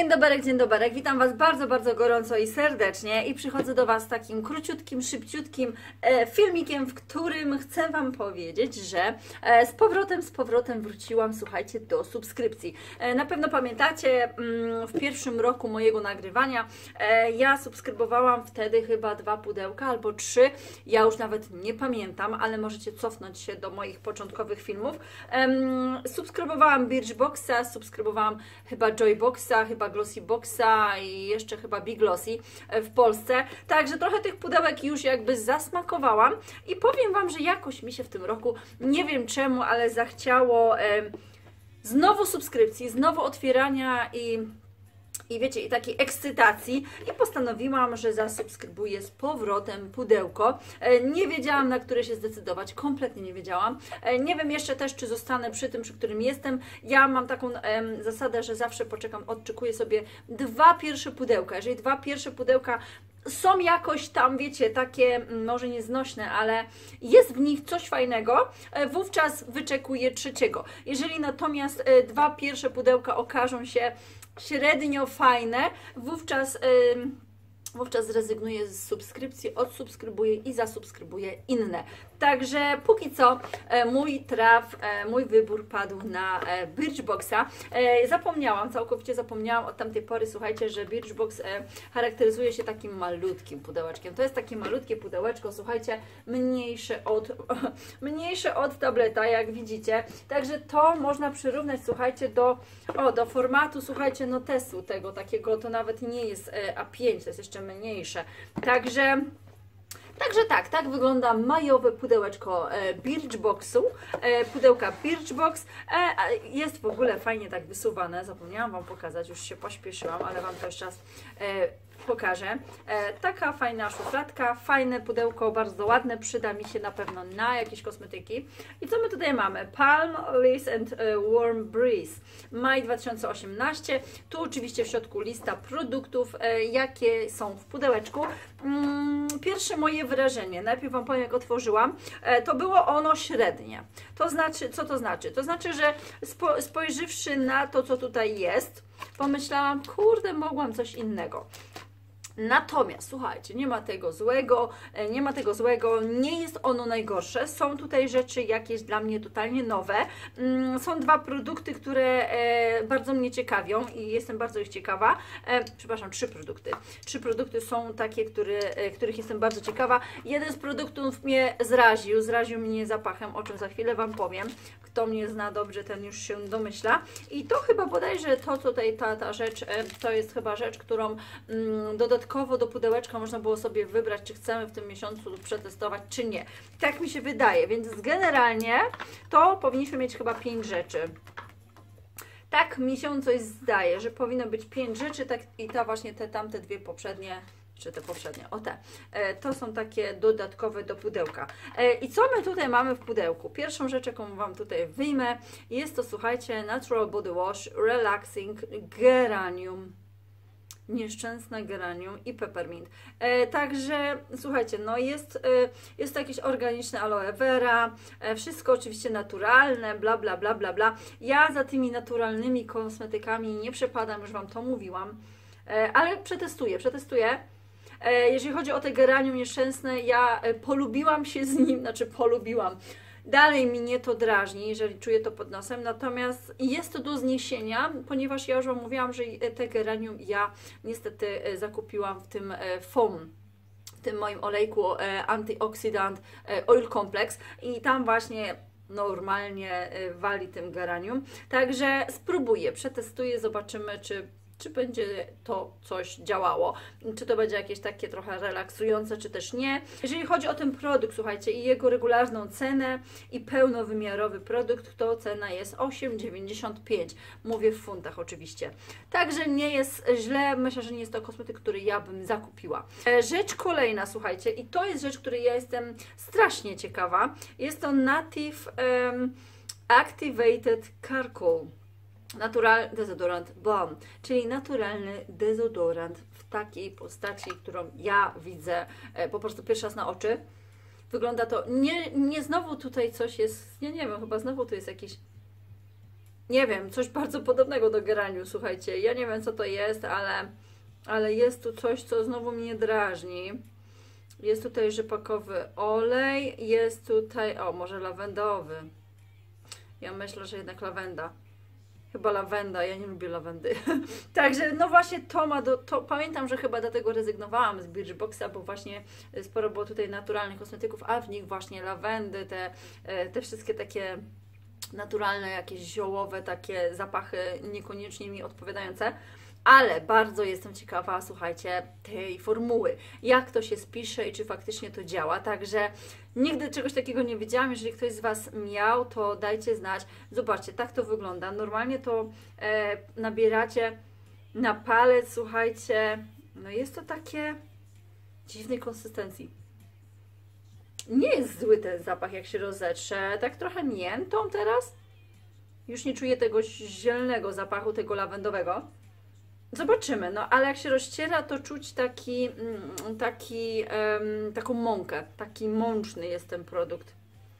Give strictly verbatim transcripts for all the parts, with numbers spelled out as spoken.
dobry, dzień dobry. Witam Was bardzo, bardzo gorąco i serdecznie i przychodzę do Was z takim króciutkim, szybciutkim e, filmikiem, w którym chcę Wam powiedzieć, że e, z powrotem, z powrotem wróciłam, słuchajcie, do subskrypcji. E, na pewno pamiętacie, mm, w pierwszym roku mojego nagrywania e, ja subskrybowałam wtedy chyba dwa pudełka albo trzy, ja już nawet nie pamiętam, ale możecie cofnąć się do moich początkowych filmów. E, subskrybowałam Birchboxa, subskrybowałam chyba Joyboxa, chyba Glossyboxa i jeszcze chyba Big Glossy w Polsce. Także trochę tych pudełek już jakby zasmakowałam i powiem Wam, że jakoś mi się w tym roku, nie wiem czemu, ale zachciało e, znowu subskrypcji, znowu otwierania i I wiecie, i takiej ekscytacji i postanowiłam, że zasubskrybuję z powrotem pudełko. Nie wiedziałam, na które się zdecydować, kompletnie nie wiedziałam. Nie wiem jeszcze też, czy zostanę przy tym, przy którym jestem. Ja mam taką em, zasadę, że zawsze poczekam, odczykuję sobie dwa pierwsze pudełka. Jeżeli dwa pierwsze pudełka są jakoś tam, wiecie, takie może nieznośne, ale jest w nich coś fajnego, wówczas wyczekuję trzeciego. Jeżeli natomiast dwa pierwsze pudełka okażą się średnio fajne, wówczas, yy, wówczas zrezygnuję z subskrypcji, odsubskrybuję i zasubskrybuję inne. Także póki co e, mój traf, e, mój wybór padł na e, Birchboxa. E, zapomniałam, całkowicie zapomniałam od tamtej pory, słuchajcie, że Birchbox e, charakteryzuje się takim malutkim pudełeczkiem. To jest takie malutkie pudełeczko, słuchajcie, mniejsze od, mniejsze od tableta, jak widzicie. Także to można przyrównać, słuchajcie, do, o, do formatu, słuchajcie, notesu tego takiego, to nawet nie jest e, A pięć, to jest jeszcze mniejsze. Także... Także tak, tak wygląda majowe pudełeczko e, Birchboxu, e, pudełka Birchbox, e, jest w ogóle fajnie tak wysuwane, zapomniałam Wam pokazać, już się pośpieszyłam, ale Wam to jeszcze raz e, pokażę. E, taka fajna szufladka, fajne pudełko, bardzo ładne, przyda mi się na pewno na jakieś kosmetyki. I co my tutaj mamy? Palm, Lace and Warm Breeze, maj dwa tysiące osiemnasty. Tu oczywiście w środku lista produktów, e, jakie są w pudełeczku. Mm, pierwsze moje wrażenie, najpierw Wam powiem, jak otworzyłam, e, to było ono średnie. To znaczy, co to znaczy? To znaczy, że spo, spojrzywszy na to, co tutaj jest, pomyślałam, kurde, mogłam coś innego. Natomiast, słuchajcie, nie ma tego złego, nie ma tego złego, nie jest ono najgorsze. Są tutaj rzeczy jakieś dla mnie totalnie nowe. Są dwa produkty, które bardzo mnie ciekawią i jestem bardzo ich ciekawa. Przepraszam, trzy produkty. Trzy produkty są takie, które, których jestem bardzo ciekawa. Jeden z produktów mnie zraził, zraził mnie zapachem, o czym za chwilę Wam powiem. Kto mnie zna dobrze, ten już się domyśla. I to chyba bodajże to tutaj, ta, ta rzecz, to jest chyba rzecz, którą mm, dodatkowo do pudełeczka można było sobie wybrać, czy chcemy w tym miesiącu przetestować, czy nie. Tak mi się wydaje, więc generalnie to powinniśmy mieć chyba pięć rzeczy. Tak mi się coś zdaje, że powinno być pięć rzeczy, tak i ta właśnie te tamte dwie poprzednie, czy te poprzednie, o te, e, to są takie dodatkowe do pudełka. E, I co my tutaj mamy w pudełku? Pierwszą rzecz, jaką Wam tutaj wyjmę, jest to, słuchajcie, Natural Body Wash Relaxing Geranium. Nieszczęsne geranium i peppermint. E, także słuchajcie, no jest, e, jest to jakieś organiczne aloe vera, e, wszystko oczywiście naturalne, bla bla bla bla bla. Ja za tymi naturalnymi kosmetykami nie przepadam, już Wam to mówiłam, e, ale przetestuję, przetestuję. E, jeżeli chodzi o te geranium nieszczęsne, ja e, polubiłam się z nim, znaczy polubiłam. Dalej mnie to drażni, jeżeli czuję to pod nosem, natomiast jest to do zniesienia, ponieważ ja już Wam mówiłam, że te geranium ja niestety zakupiłam w tym foam, w tym moim olejku antyoksydant Oil Complex i tam właśnie normalnie wali tym geranium. Także spróbuję, przetestuję, zobaczymy, czy czy będzie to coś działało, czy to będzie jakieś takie trochę relaksujące, czy też nie. Jeżeli chodzi o ten produkt, słuchajcie, i jego regularną cenę i pełnowymiarowy produkt, to cena jest osiem dziewięćdziesiąt pięć. Mówię w funtach oczywiście. Także nie jest źle, myślę, że nie jest to kosmetyk, który ja bym zakupiła. Rzecz kolejna, słuchajcie, i to jest rzecz, której ja jestem strasznie ciekawa. Jest to Native um, Activated Charcoal. Natural Desodorant Balm, czyli naturalny dezodorant w takiej postaci, którą ja widzę e, po prostu pierwszy raz na oczy. Wygląda to, nie, nie znowu tutaj coś jest, ja nie wiem, chyba znowu tu jest jakiś nie wiem, coś bardzo podobnego do geraniu, słuchajcie. Ja nie wiem, co to jest, ale, ale jest tu coś, co znowu mnie drażni. Jest tutaj rzepakowy olej, jest tutaj, o, może lawendowy. Ja myślę, że jednak lawenda. Chyba lawenda, ja nie lubię lawendy. Także no właśnie to ma do, to pamiętam, że chyba dlatego rezygnowałam z Birchboxa, bo właśnie sporo było tutaj naturalnych kosmetyków, a w nich właśnie lawendy, te, te wszystkie takie naturalne, jakieś ziołowe takie zapachy niekoniecznie mi odpowiadające. Ale bardzo jestem ciekawa, słuchajcie, tej formuły. Jak to się spisze i czy faktycznie to działa. Także nigdy czegoś takiego nie wiedziałam. Jeżeli ktoś z Was miał, to dajcie znać. Zobaczcie, tak to wygląda. Normalnie to e, nabieracie na palec, słuchajcie. No jest to takie dziwnej konsystencji. Nie jest zły ten zapach, jak się rozetrze. Tak trochę miętą teraz. Już nie czuję tego zielonego zapachu, tego lawendowego. Zobaczymy, no ale jak się rozciera, to czuć taki, taki, um, taką mąkę, taki mączny jest ten produkt.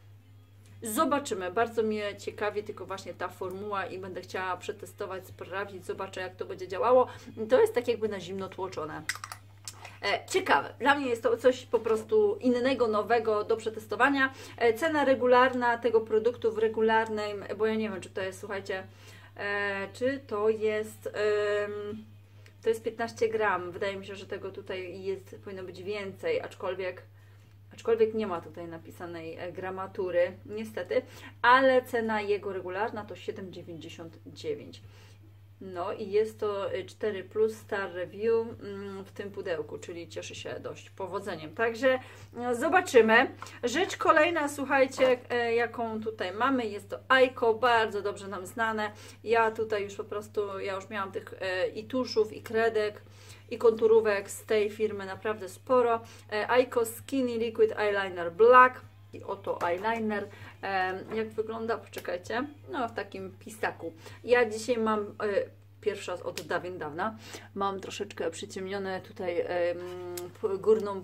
Zobaczymy, bardzo mnie ciekawi tylko właśnie ta formuła i będę chciała przetestować, sprawdzić, zobaczę jak to będzie działało. To jest tak jakby na zimno tłoczone. E, ciekawe, dla mnie jest to coś po prostu innego, nowego do przetestowania. E, cena regularna tego produktu w regularnym, bo ja nie wiem, czy to jest, słuchajcie, E, czy to jest ym, to jest piętnaście gram, wydaje mi się, że tego tutaj jest, powinno być więcej, aczkolwiek aczkolwiek nie ma tutaj napisanej gramatury, niestety, ale cena jego regularna to siedem dziewięćdziesiąt dziewięć. No i jest to cztery plus star review w tym pudełku, czyli cieszy się dość powodzeniem. Także zobaczymy. Rzecz kolejna, słuchajcie, jaką tutaj mamy, jest to Eyeko, bardzo dobrze nam znane. Ja tutaj już po prostu, ja już miałam tych i tuszów, i kredek, i konturówek z tej firmy naprawdę sporo. Eyeko Skinny Liquid Eyeliner Black. I oto eyeliner. Jak wygląda? Poczekajcie. No w takim pisaku. Ja dzisiaj mam pierwszy raz od dawien dawna. Mam troszeczkę przyciemnione tutaj górną,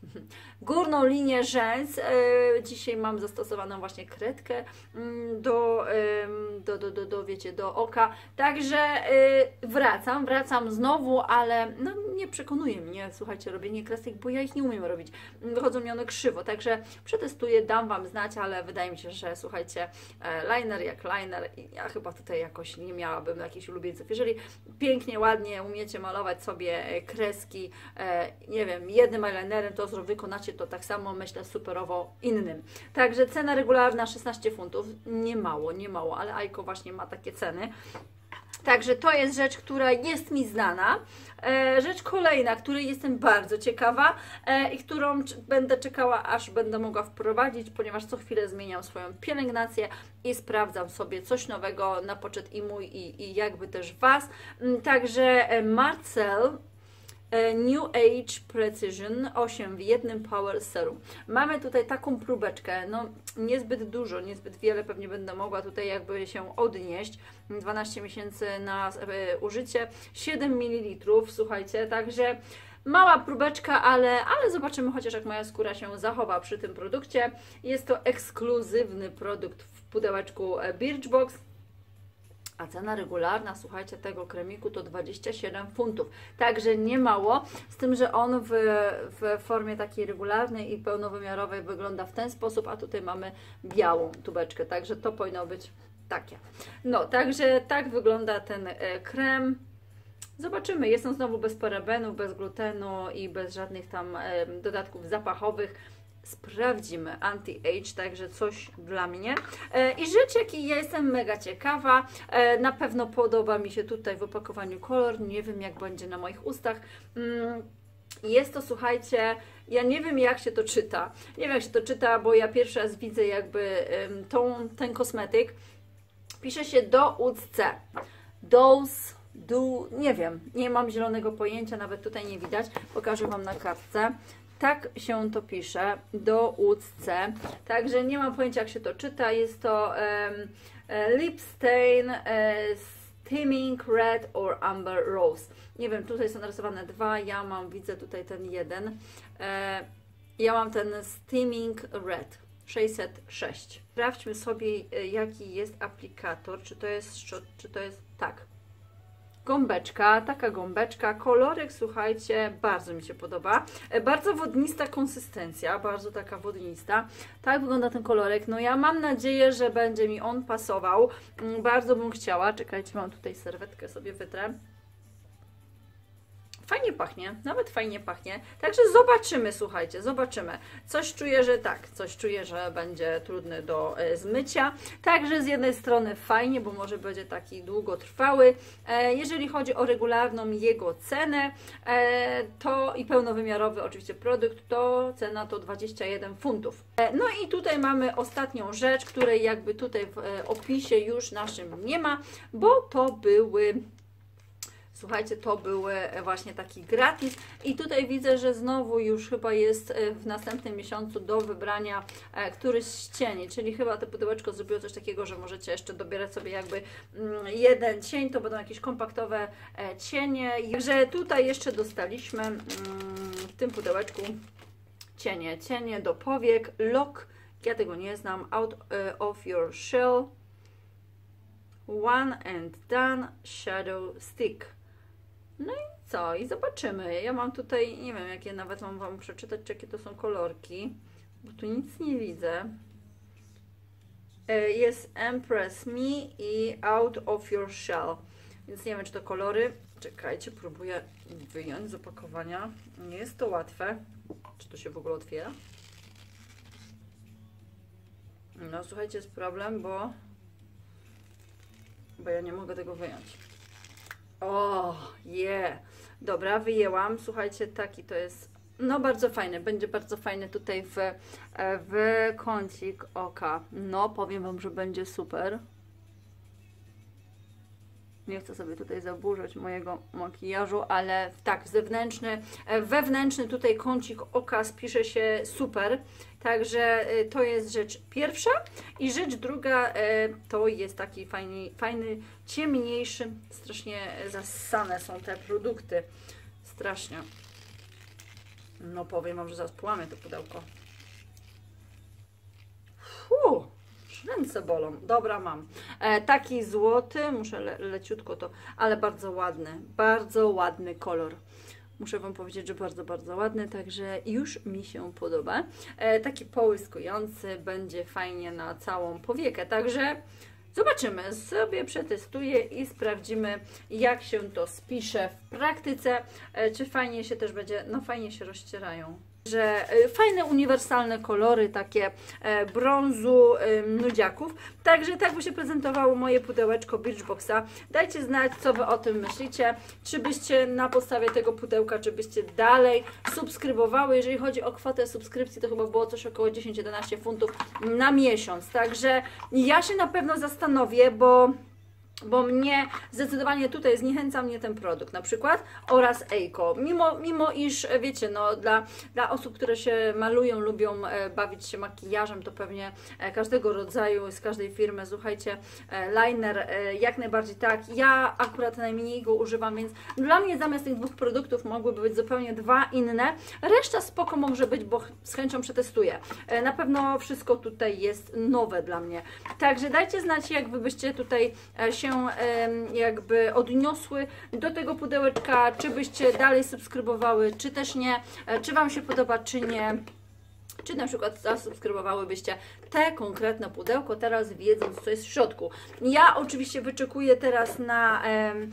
górną linię rzęs. Dzisiaj mam zastosowaną właśnie kredkę do, do, do, do, do, wiecie, do oka. Także wracam, wracam znowu, ale no, nie przekonuje mnie, słuchajcie, robienie kresek, bo ja ich nie umiem robić. Wychodzą mi one krzywo, także przetestuję, dam Wam znać, ale wydaje mi się, że słuchajcie, liner jak liner, ja chyba tutaj jakoś nie miałabym jakichś ulubieńców. Jeżeli pięknie, ładnie umiecie malować sobie kreski, nie wiem, jednym eyelinerem, to wykonacie to tak samo, myślę, superowo innym. Także cena regularna szesnaście funtów, nie mało, nie mało, ale Eyeko właśnie ma takie ceny. Także to jest rzecz, która jest mi znana. E, rzecz kolejna, której jestem bardzo ciekawa e, i którą będę czekała, aż będę mogła wprowadzić, ponieważ co chwilę zmieniam swoją pielęgnację i sprawdzam sobie coś nowego na poczet i mój, i, i jakby też Was. Także Marcel New Age Precision osiem w jednym Power Serum. Mamy tutaj taką próbeczkę, no niezbyt dużo, niezbyt wiele, pewnie będę mogła tutaj jakby się odnieść. dwanaście miesięcy na y, użycie, siedem mililitrów, słuchajcie, także mała próbeczka, ale, ale zobaczymy chociaż jak moja skóra się zachowa przy tym produkcie. Jest to ekskluzywny produkt w pudełeczku Birchbox. A cena regularna, słuchajcie, tego kremiku to dwadzieścia siedem funtów. Także nie mało, z tym, że on w, w formie takiej regularnej i pełnowymiarowej wygląda w ten sposób, a tutaj mamy białą tubeczkę, także to powinno być takie. No, także tak wygląda ten krem. Zobaczymy, jest on znowu bez parabenów, bez glutenu i bez żadnych tam dodatków zapachowych. Sprawdzimy anti-age, także coś dla mnie. E, I rzecz, jakiej ja jestem mega ciekawa, e, na pewno podoba mi się tutaj w opakowaniu kolor, nie wiem jak będzie na moich ustach. Mm, jest to, słuchajcie, ja nie wiem jak się to czyta, nie wiem jak się to czyta, bo ja pierwszy raz widzę jakby um, tą, ten kosmetyk. Pisze się do U C. Dose, do, nie wiem, nie mam zielonego pojęcia, nawet tutaj nie widać, pokażę Wam na kartce. Tak się to pisze, do U C, także nie mam pojęcia jak się to czyta, jest to um, Lip Stain uh, Steaming Red or Amber Rose. Nie wiem, tutaj są narysowane dwa, ja mam, widzę tutaj ten jeden. Uh, ja mam ten Steaming Red. sześćset sześć. Sprawdźmy sobie, jaki jest aplikator, czy to jest, czy to jest, tak. Gąbeczka, taka gąbeczka, kolorek, słuchajcie, bardzo mi się podoba. Bardzo wodnista konsystencja, bardzo taka wodnista. Tak wygląda ten kolorek. No ja mam nadzieję, że będzie mi on pasował. Bardzo bym chciała. Czekajcie, mam tutaj serwetkę, sobie wytrę. Fajnie pachnie, nawet fajnie pachnie. Także zobaczymy, słuchajcie, zobaczymy. Coś czuję, że tak, coś czuję, że będzie trudny do e, zmycia. Także z jednej strony fajnie, bo może będzie taki długotrwały. E, jeżeli chodzi o regularną jego cenę, e, to i pełnowymiarowy oczywiście produkt, to cena to dwadzieścia jeden funtów. E, no i tutaj mamy ostatnią rzecz, której jakby tutaj w e, opisie już naszym nie ma, bo to były... Słuchajcie, to były właśnie taki gratis i tutaj widzę, że znowu już chyba jest w następnym miesiącu do wybrania któryś z cieni, czyli chyba to pudełeczko zrobiło coś takiego, że możecie jeszcze dobierać sobie jakby jeden cień, to będą jakieś kompaktowe cienie. Także tutaj jeszcze dostaliśmy w tym pudełeczku cienie, cienie do powiek, lock, ja tego nie znam, out of your shell, one and done, shadow stick. No i co? I zobaczymy. Ja mam tutaj, nie wiem, jakie nawet mam Wam przeczytać, czy jakie to są kolorki, bo tu nic nie widzę. Jest Impress Me i Out of Your Shell. Więc nie wiem, czy to kolory. Czekajcie, próbuję wyjąć z opakowania. Nie jest to łatwe. Czy to się w ogóle otwiera? No słuchajcie, jest problem, bo... Bo ja nie mogę tego wyjąć. O, je. Yeah. Dobra, wyjęłam. Słuchajcie, taki to jest, no bardzo fajny. Będzie bardzo fajny tutaj w, w kącik oka. No, powiem Wam, że będzie super. Nie chcę sobie tutaj zaburzać mojego makijażu, ale tak, zewnętrzny, wewnętrzny tutaj kącik oka spisze się super. Także to jest rzecz pierwsza. I rzecz druga to jest taki fajny, fajny ciemniejszy. Strasznie zassane są te produkty. Strasznie. No powiem Wam, że zaraz połamię to pudełko. Fuh. Ręce bolą. Dobra, mam. E, taki złoty, muszę le, leciutko to, ale bardzo ładny. Bardzo ładny kolor. Muszę Wam powiedzieć, że bardzo, bardzo ładny, także już mi się podoba. E, taki połyskujący, będzie fajnie na całą powiekę, także zobaczymy, sobie przetestuję i sprawdzimy, jak się to spisze w praktyce, e, czy fajnie się też będzie, no fajnie się rozcierają. Że fajne, uniwersalne kolory, takie brązu, nudziaków. Także tak by się prezentowało moje pudełeczko Birchboxa. Dajcie znać, co Wy o tym myślicie. Czy byście na podstawie tego pudełka, czy byście dalej subskrybowały. Jeżeli chodzi o kwotę subskrypcji, to chyba było coś około dziesięć do jedenastu funtów na miesiąc. Także ja się na pewno zastanowię, bo... bo mnie zdecydowanie tutaj zniechęca mnie ten produkt na przykład oraz Eiko, mimo, mimo iż wiecie, no dla, dla osób, które się malują, lubią e, bawić się makijażem, to pewnie e, każdego rodzaju, z każdej firmy, słuchajcie, e, liner e, jak najbardziej tak, ja akurat najmniej go używam, więc dla mnie zamiast tych dwóch produktów mogłyby być zupełnie dwa inne, reszta spoko może być, bo z chęcią przetestuję. E, na pewno wszystko tutaj jest nowe dla mnie, także dajcie znać, jak Wy byście tutaj e, się jakby odniosły do tego pudełeczka, czy byście dalej subskrybowały, czy też nie, czy Wam się podoba, czy nie. Czy na przykład zasubskrybowałybyście te konkretne pudełko, teraz wiedząc, co jest w środku. Ja oczywiście wyczekuję teraz na,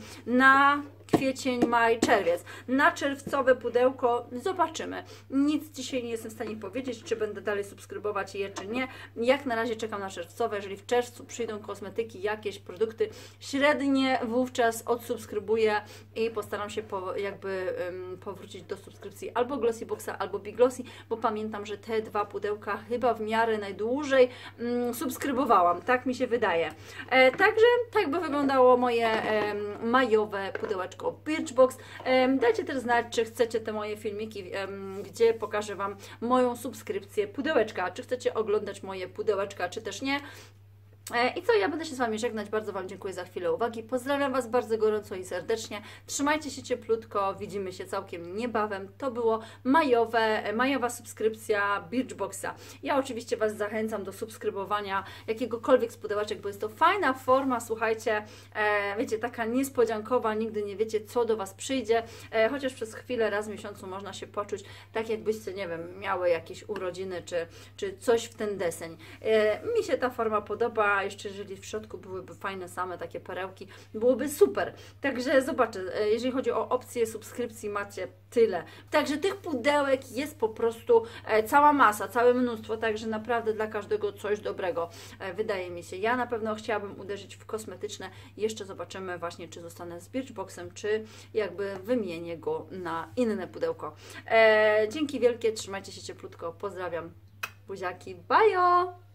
na kwiecień, maj, czerwiec. Na czerwcowe pudełko zobaczymy. Nic dzisiaj nie jestem w stanie powiedzieć, czy będę dalej subskrybować je, czy nie. Jak na razie czekam na czerwcowe. Jeżeli w czerwcu przyjdą kosmetyki, jakieś produkty średnie, wówczas odsubskrybuję i postaram się po, jakby um, powrócić do subskrypcji albo Glossyboxa, albo Big Glossy, bo pamiętam, że te dwa pudełka chyba w miarę najdłużej um, subskrybowałam. Tak mi się wydaje. E, także tak by wyglądało moje e, majowe pudełeczko Birchbox. Dajcie też znać, czy chcecie te moje filmiki, gdzie pokażę Wam moją subskrypcję pudełeczka, czy chcecie oglądać moje pudełeczka, czy też nie. I co, ja będę się z Wami żegnać. Bardzo Wam dziękuję za chwilę uwagi. Pozdrawiam Was bardzo gorąco i serdecznie. Trzymajcie się cieplutko. Widzimy się całkiem niebawem. To było majowe, majowa subskrypcja Birchboxa. Ja oczywiście Was zachęcam do subskrybowania jakiegokolwiek z pudełeczek, bo jest to fajna forma, słuchajcie, e, wiecie, taka niespodziankowa, nigdy nie wiecie, co do Was przyjdzie, e, chociaż przez chwilę, raz w miesiącu można się poczuć tak, jakbyście, nie wiem, miały jakieś urodziny, czy, czy coś w ten deseń. E, mi się ta forma podoba. A jeszcze jeżeli w środku byłyby fajne same takie perełki, byłoby super. Także zobaczę, jeżeli chodzi o opcje subskrypcji, macie tyle. Także tych pudełek jest po prostu cała masa, całe mnóstwo, także naprawdę dla każdego coś dobrego, wydaje mi się. Ja na pewno chciałabym uderzyć w kosmetyczne. Jeszcze zobaczymy właśnie, czy zostanę z Birchboxem, czy jakby wymienię go na inne pudełko. Dzięki wielkie, trzymajcie się cieplutko, pozdrawiam, buziaki, bajo!